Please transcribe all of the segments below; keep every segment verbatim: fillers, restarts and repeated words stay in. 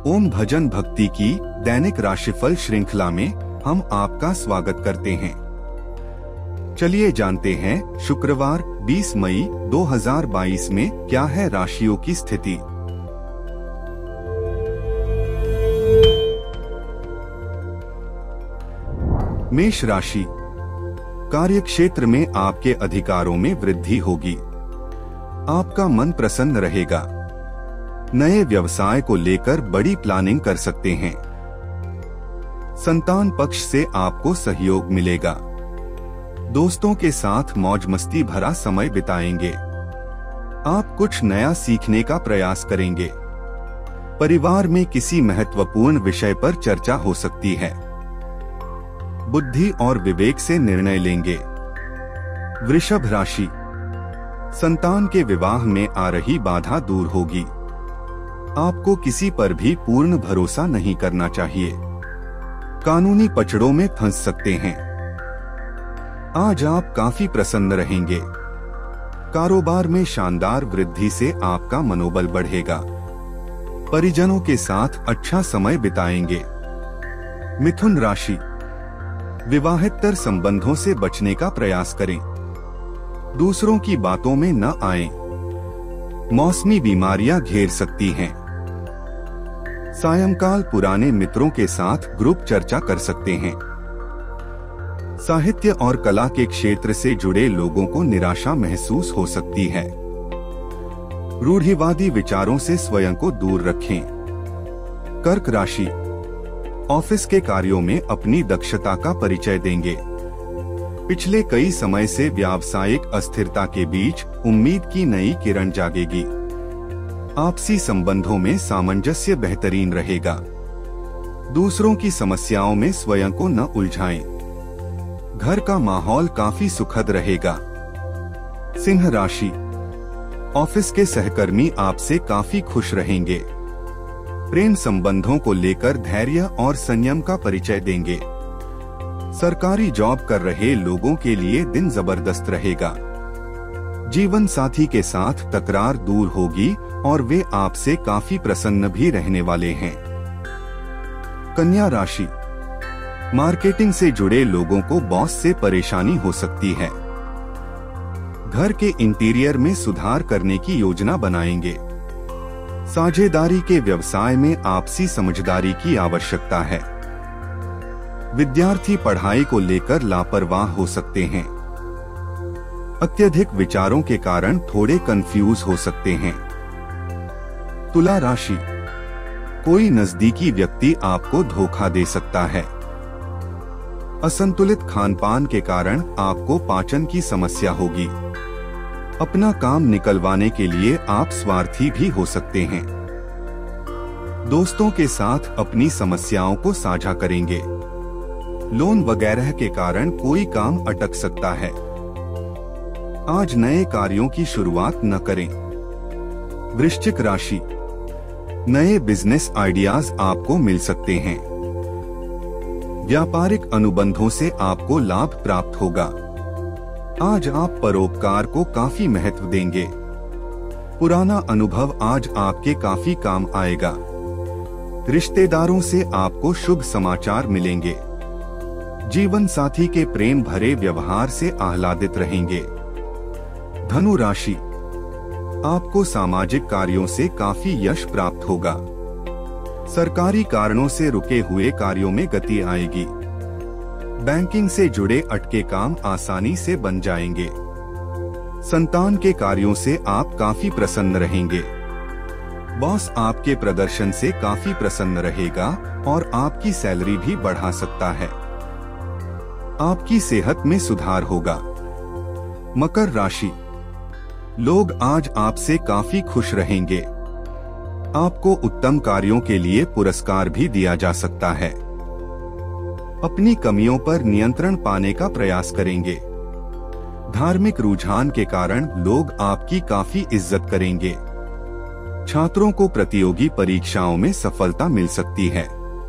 ओम भजन भक्ति की दैनिक राशिफल श्रृंखला में हम आपका स्वागत करते हैं। चलिए जानते हैं शुक्रवार बीस मई दो हज़ार बाईस में क्या है राशियों की स्थिति। मेष राशि, कार्यक्षेत्र में आपके अधिकारों में वृद्धि होगी। आपका मन प्रसन्न रहेगा। नए व्यवसाय को लेकर बड़ी प्लानिंग कर सकते हैं। संतान पक्ष से आपको सहयोग मिलेगा। दोस्तों के साथ मौज मस्ती भरा समय बिताएंगे। आप कुछ नया सीखने का प्रयास करेंगे। परिवार में किसी महत्वपूर्ण विषय पर चर्चा हो सकती है। बुद्धि और विवेक से निर्णय लेंगे। वृषभ राशि, संतान के विवाह में आ रही बाधा दूर होगी। आपको किसी पर भी पूर्ण भरोसा नहीं करना चाहिए। कानूनी पचड़ों में फंस सकते हैं। आज आप काफी प्रसन्न रहेंगे। कारोबार में शानदार वृद्धि से आपका मनोबल बढ़ेगा। परिजनों के साथ अच्छा समय बिताएंगे। मिथुन राशि, विवाहेतर संबंधों से बचने का प्रयास करें। दूसरों की बातों में न आएं। मौसमी बीमारियां घेर सकती हैं। सायंकाल पुराने मित्रों के साथ ग्रुप चर्चा कर सकते हैं। साहित्य और कला के क्षेत्र से जुड़े लोगों को निराशा महसूस हो सकती है। रूढ़िवादी विचारों से स्वयं को दूर रखें। कर्क राशि, ऑफिस के कार्यों में अपनी दक्षता का परिचय देंगे। पिछले कई समय से व्यावसायिक अस्थिरता के बीच उम्मीद की नई किरण जागेगी। आपसी संबंधों में सामंजस्य बेहतरीन रहेगा। दूसरों की समस्याओं में स्वयं को न उलझाएं। घर का माहौल काफी सुखद रहेगा। सिंह राशि, ऑफिस के सहकर्मी आपसे काफी खुश रहेंगे। प्रेम संबंधों को लेकर धैर्य और संयम का परिचय देंगे। सरकारी जॉब कर रहे लोगों के लिए दिन जबरदस्त रहेगा। जीवन साथी के साथ तकरार दूर होगी और वे आपसे काफी प्रसन्न भी रहने वाले हैं। कन्या राशि, मार्केटिंग से जुड़े लोगों को बॉस से परेशानी हो सकती है। घर के इंटीरियर में सुधार करने की योजना बनाएंगे। साझेदारी के व्यवसाय में आपसी समझदारी की आवश्यकता है। विद्यार्थी पढ़ाई को लेकर लापरवाह हो सकते हैं। अत्यधिक विचारों के कारण थोड़े कंफ्यूज हो सकते हैं। तुला राशि, कोई नजदीकी व्यक्ति आपको धोखा दे सकता है। असंतुलित खानपान के कारण आपको पाचन की समस्या होगी। अपना काम निकलवाने के लिए आप स्वार्थी भी हो सकते हैं। दोस्तों के साथ अपनी समस्याओं को साझा करेंगे। लोन वगैरह के कारण कोई काम अटक सकता है। आज नए कार्यों की शुरुआत न करें। वृश्चिक राशि, नए बिजनेस आइडियाज आपको मिल सकते हैं। व्यापारिक अनुबंधों से आपको लाभ प्राप्त होगा। आज आप परोपकार को काफी महत्व देंगे। पुराना अनुभव आज आपके काफी काम आएगा। रिश्तेदारों से आपको शुभ समाचार मिलेंगे। जीवन साथी के प्रेम भरे व्यवहार से आह्लादित रहेंगे। धनु राशि, आपको सामाजिक कार्यों से काफी यश प्राप्त होगा। सरकारी कारणों से रुके हुए कार्यों में गति आएगी। बैंकिंग से जुड़े अटके काम आसानी से बन जाएंगे। संतान के कार्यों से आप काफी प्रसन्न रहेंगे। बॉस आपके प्रदर्शन से काफी प्रसन्न रहेगा और आपकी सैलरी भी बढ़ा सकता है। आपकी सेहत में सुधार होगा। मकर राशि, लोग आज आपसे काफी खुश रहेंगे। आपको उत्तम कार्यों के लिए पुरस्कार भी दिया जा सकता है। अपनी कमियों पर नियंत्रण पाने का प्रयास करेंगे। धार्मिक रुझान के कारण लोग आपकी काफी इज्जत करेंगे। छात्रों को प्रतियोगी परीक्षाओं में सफलता मिल सकती है।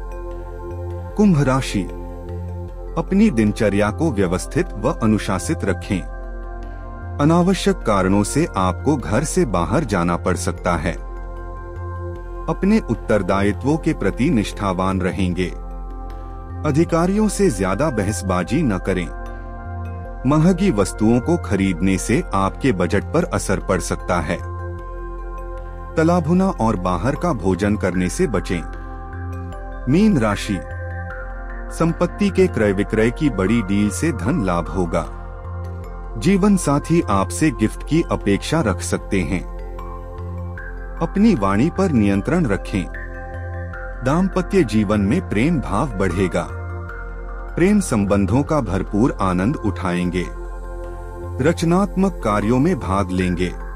कुंभ राशि, अपनी दिनचर्या को व्यवस्थित व अनुशासित रखें। अनावश्यक कारणों से आपको घर से बाहर जाना पड़ सकता है। अपने उत्तरदायित्वों के प्रति निष्ठावान रहेंगे। अधिकारियों से ज्यादा बहसबाजी न करें। महंगी वस्तुओं को खरीदने से आपके बजट पर असर पड़ सकता है। तला भुना और बाहर का भोजन करने से बचें। मीन राशि, संपत्ति के क्रय विक्रय की बड़ी डील से धन लाभ होगा। जीवन साथी आपसे गिफ्ट की अपेक्षा रख सकते हैं। अपनी वाणी पर नियंत्रण रखें। दाम्पत्य जीवन में प्रेम भाव बढ़ेगा। प्रेम संबंधों का भरपूर आनंद उठाएंगे। रचनात्मक कार्यों में भाग लेंगे।